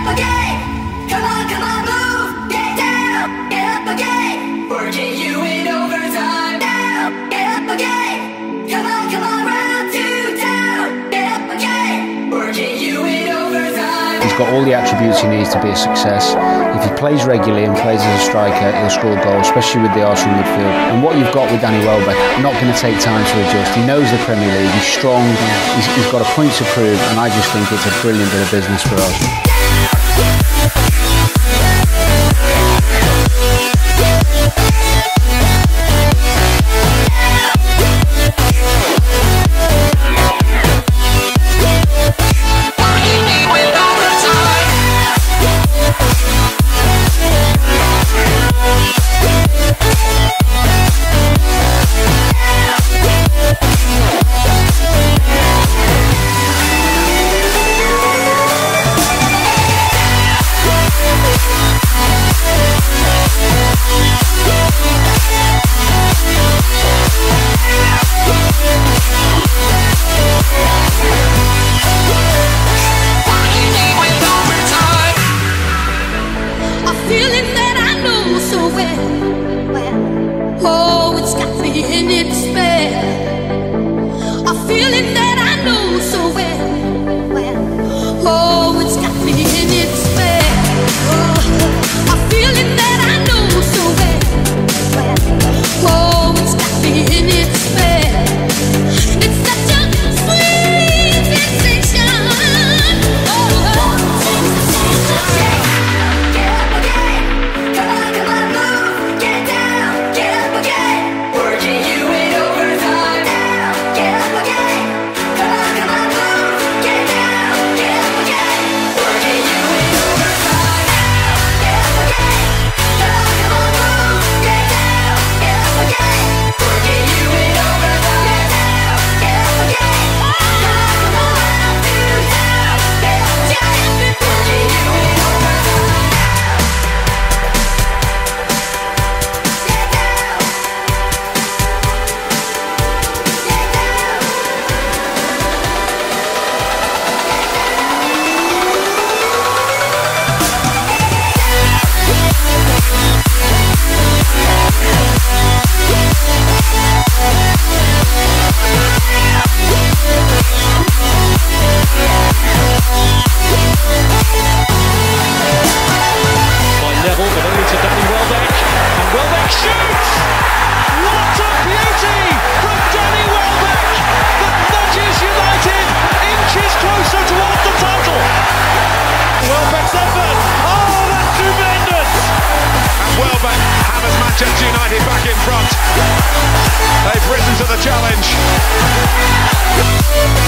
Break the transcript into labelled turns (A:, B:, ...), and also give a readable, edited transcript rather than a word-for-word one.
A: He's got all the attributes he needs to be a success. If he plays regularly and plays as a striker, he'll score goals, especially with the Arsenal midfield. And what you've got with Danny Welbeck, not going to take time to adjust. He knows the Premier League, he's strong, he's got a point to prove, and I just think it's a brilliant bit of business for Arsenal.
B: Manchester United back in front. They've risen to the challenge.